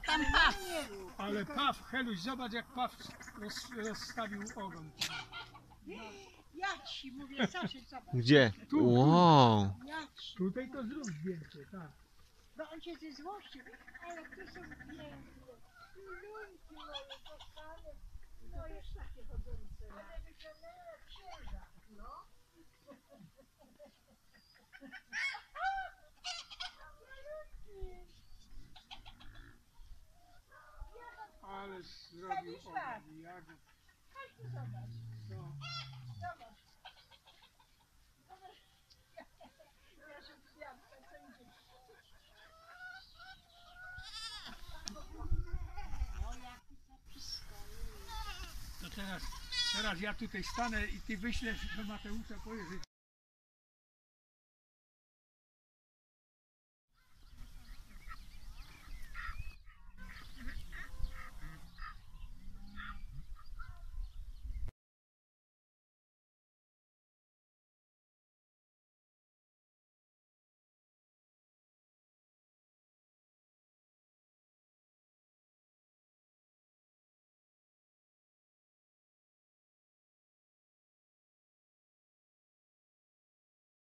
tam paw. Ale paw, Heluś, zobacz jak paw rozstawił ogon. Ja ci mówię, Saszy, zobacz. Gdzie? Tu, tu. Wow. Ja ci. Tutaj to zrób zdjęcie, tak. Bo on cię ze złości, ale tu są piękne. Lunki moje kochane. No już takie chodzące. Ale wyglądają księża. No. Ale zrobił ogon. Jak... Chodź tu zobacz. No. Zobacz. Zobacz. Ja się kwiatka, co idzie. O, jaki zapiska. To teraz ja tutaj stanę i ty wyślesz do Mateusza, powiedz,